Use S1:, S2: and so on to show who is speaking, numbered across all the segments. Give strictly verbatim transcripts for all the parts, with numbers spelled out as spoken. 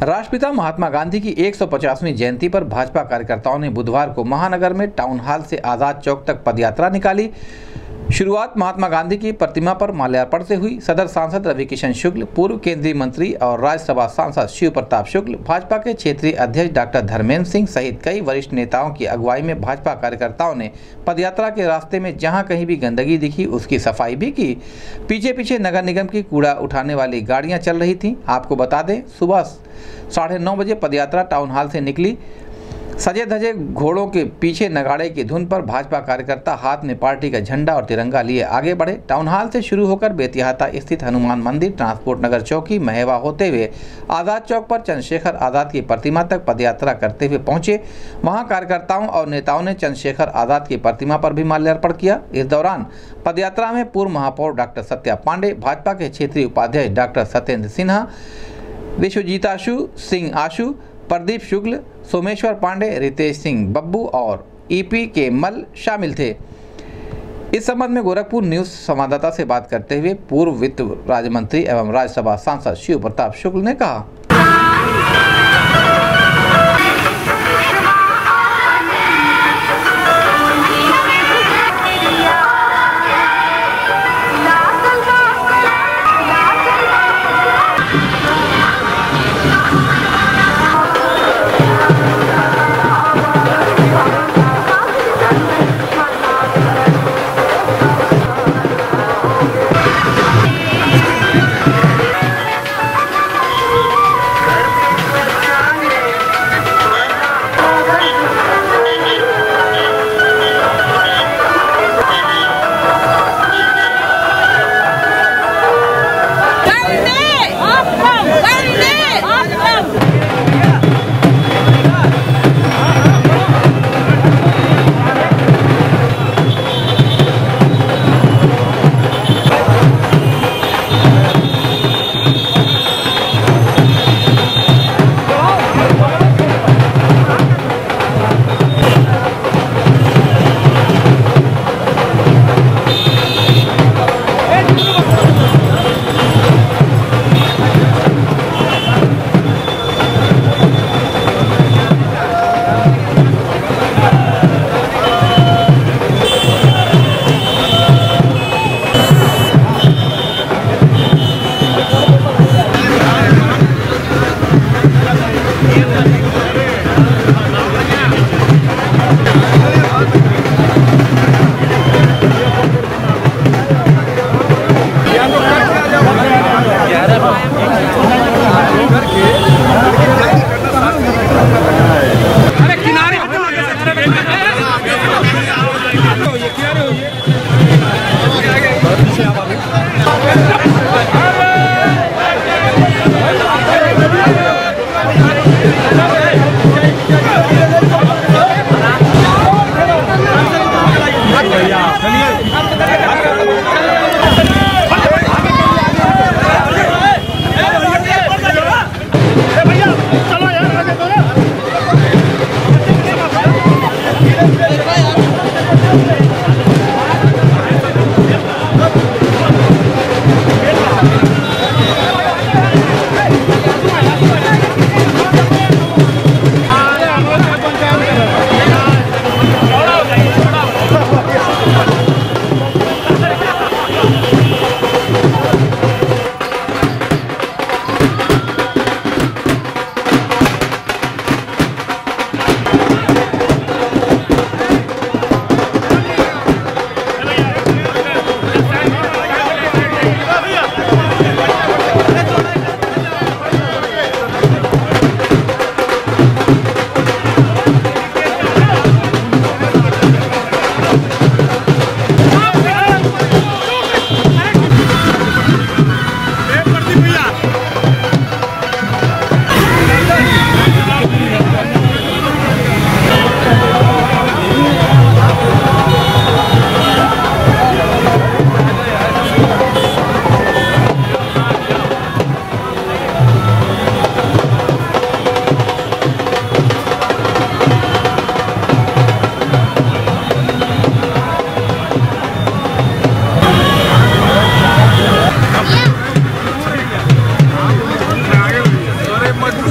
S1: राष्ट्रपिता महात्मा गांधी की एक सौ पचासवीं जयंती पर भाजपा कार्यकर्ताओं ने बुधवार को महानगर में टाउन हॉल से आजाद चौक तक पदयात्रा निकाली। शुरुआत महात्मा गांधी की प्रतिमा पर माल्यार्पण से हुई। सदर सांसद रवि किशन शुक्ल, पूर्व केंद्रीय मंत्री और राज्यसभा सांसद शिव प्रताप शुक्ल, भाजपा के क्षेत्रीय अध्यक्ष डॉक्टर धर्मेंद्र सिंह सहित कई वरिष्ठ नेताओं की अगुवाई में भाजपा कार्यकर्ताओं ने पदयात्रा के रास्ते में जहां कहीं भी गंदगी दिखी उसकी सफाई भी की। पीछे पीछे नगर निगम की कूड़ा उठाने वाली गाड़ियां चल रही थीं। आपको बता दें, सुबह साढ़े नौ बजे पदयात्रा टाउन हॉल से निकली। सजे धजे घोड़ों के पीछे नगाड़े की धुन पर भाजपा कार्यकर्ता हाथ में पार्टी का झंडा और तिरंगा लिए आगे बढ़े। टाउन हॉल से शुरू होकर बेतिहाता स्थित हनुमान मंदिर, ट्रांसपोर्ट नगर चौकी, महेवा होते हुए आज़ाद चौक पर चंद्रशेखर आज़ाद की प्रतिमा तक पदयात्रा करते हुए पहुंचे। वहां कार्यकर्ताओं और नेताओं ने चंद्रशेखर आज़ाद की प्रतिमा पर भी माल्यार्पण किया। इस दौरान पदयात्रा में पूर्व महापौर डॉक्टर सत्या पांडे, भाजपा के क्षेत्रीय उपाध्यक्ष डॉक्टर सत्येंद्र सिन्हा, विश्वजीताशु सिंह आशु, प्रदीप शुक्ल, सोमेश्वर पांडे, रितेश सिंह बब्बू और ईपी के मल शामिल थे। इस संबंध में गोरखपुर न्यूज संवाददाता से बात करते हुए पूर्व वित्त राज्य मंत्री एवं राज्यसभा सांसद शिव प्रताप शुक्ल ने कहा,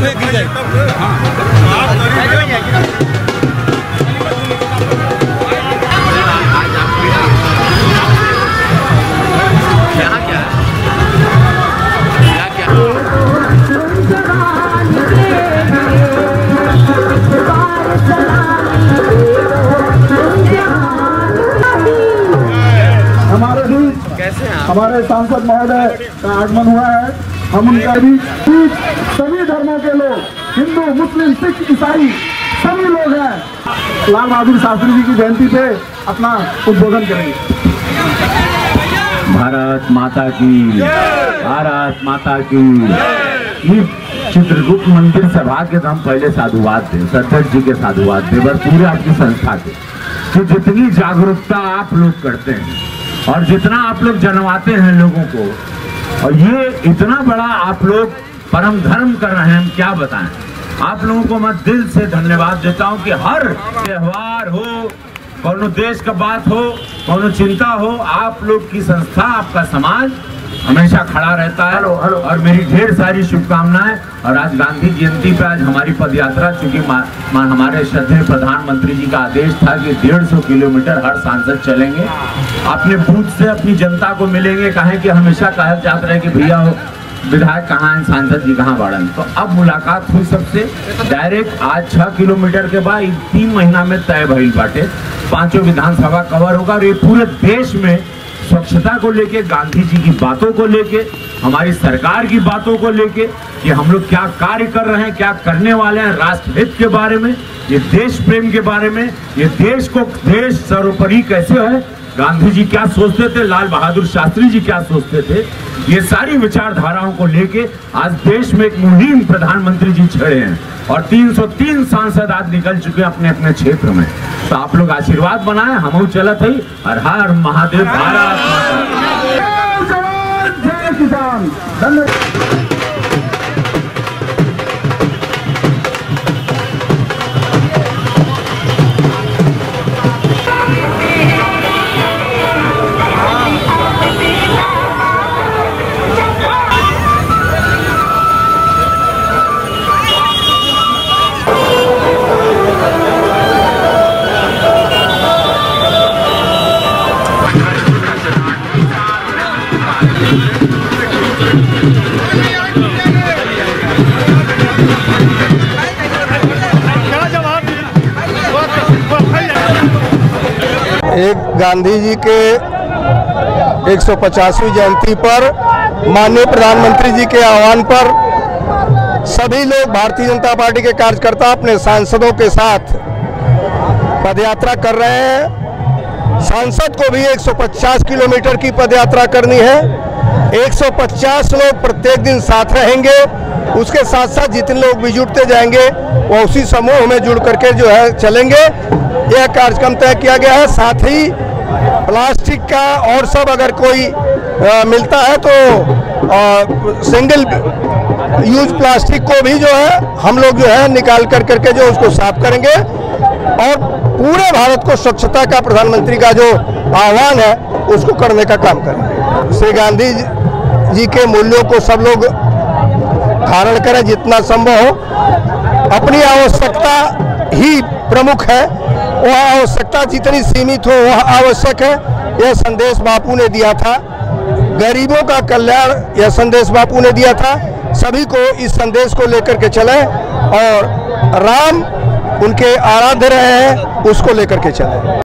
S2: फेंकी जाए।
S3: हमारे बीच हमारे सांसद महोदय का आगमन हुआ है। हम उनका भी सभी धर्मों के लोग, हिंदू, मुस्लिम, सिख, ईसाई सभी लोग हैं, लाल बहादुर शास्त्री जी की जयंती पे अपना उद्बोधन करेंगे।
S4: भारत माता की, भारत माता की। ये चित्रगुप्त मंदिर सभा के तो हम पहले साधुवाद थे, सत्यज जी के साधुवाद थे, बस पूरे आपकी संस्था के, कि जितनी जागरूकता आप लोग करते हैं और जितना आप लोग जनवाते हैं लोगों को, और ये इतना बड़ा आप लोग परम धर्म कर रहे हैं, हम क्या बताएं। आप लोगों को मैं दिल से धन्यवाद देता हूं कि हर त्योहार हो, कोनो देश का बात हो, कोनो चिंता हो, आप लोग की संस्था, आपका समाज हमेशा खड़ा रहता है। और मेरी ढेर सारी शुभकामनाएं। और आज गांधी जयंती पे आज हमारी पदयात्रा, चूंकि हमारे श्रद्धेय प्रधानमंत्री जी का आदेश था कि डेढ़ सौ किलोमीटर हर सांसद चलेंगे, अपने बूथ से अपनी जनता को मिलेंगे। कहें कि हमेशा कहा जाता रहे कि भैया हो विधायक कहाँ हैं, सांसद जी कहाँ बढ़न, तो अब मुलाकात हुई सबसे डायरेक्ट। आज छह किलोमीटर के बाद तीन महीना में तय भइल बाटे, पांचों विधानसभा कवर होगा। और ये पूरे देश में स्वच्छता को लेके, गांधी जी की बातों को लेके, हमारी सरकार की बातों को लेके, कि हम लोग क्या कार्य कर रहे हैं, क्या करने वाले हैं, राष्ट्रहित के बारे में, ये देश प्रेम के बारे में, ये देश को, देश सर्वोपरि कैसे है, गांधी जी क्या सोचते थे, लाल बहादुर शास्त्री जी क्या सोचते थे, ये सारी विचारधाराओं को लेके आज देश में एक मुहिम प्रधानमंत्री जी छेड़े हैं। और तीन सौ तीन सांसद आज निकल चुके हैं अपने अपने क्षेत्र में। तो आप लोग आशीर्वाद बनाए, हम चलत है। हर हर महादेव, भारत
S3: जय किसान। धन्यवाद।
S5: एक गांधी जी के एक सौ पचासवीं जयंती पर माननीय प्रधानमंत्री जी के आह्वान पर सभी लोग, भारतीय जनता पार्टी के कार्यकर्ता अपने सांसदों के साथ पदयात्रा कर रहे हैं। सांसद को भी एक सौ पचास किलोमीटर की पदयात्रा करनी है। एक सौ पचास लोग प्रत्येक दिन साथ रहेंगे। उसके साथ साथ जितने लोग भी जुड़ते जाएंगे वो उसी समूह में जुड़ करके जो है चलेंगे। यह कार्यक्रम तय किया गया है। साथ ही प्लास्टिक का और सब अगर कोई आ, मिलता है तो आ, सिंगल यूज प्लास्टिक को भी जो है हम लोग जो है निकाल कर करके जो उसको साफ करेंगे। और पूरे भारत को स्वच्छता का प्रधानमंत्री का जो आह्वान है उसको करने का काम करेंगे। श्री गांधी जी के मूल्यों को सब लोग धारण करें जितना संभव हो। अपनी आवश्यकता ही प्रमुख है, वह आवश्यकता जितनी सीमित हो वह आवश्यक है। यह संदेश बापू ने दिया था। गरीबों का कल्याण यह संदेश बापू ने दिया था। सभी को इस संदेश को लेकर के चलें और राम उनके आराध्य रहे हैं उसको लेकर के चलें।